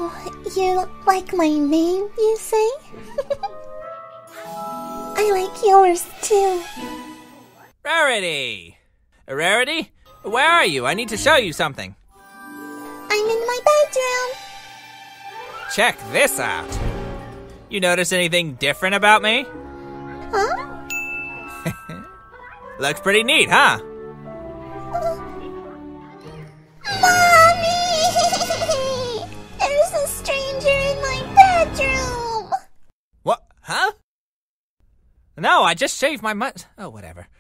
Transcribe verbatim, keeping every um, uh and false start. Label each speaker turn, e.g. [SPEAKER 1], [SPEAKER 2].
[SPEAKER 1] Oh, you like my name, you say? I like yours too.
[SPEAKER 2] Rarity! Rarity? Where are you? I need to show you something.
[SPEAKER 1] I'm in my bedroom.
[SPEAKER 2] Check this out. You notice anything different about me?
[SPEAKER 1] Huh?
[SPEAKER 2] Looks pretty neat, huh?
[SPEAKER 1] Uh, Mommy! There's a stranger in my bedroom.
[SPEAKER 2] What? Huh? No, I just shaved my mutt. Oh, whatever.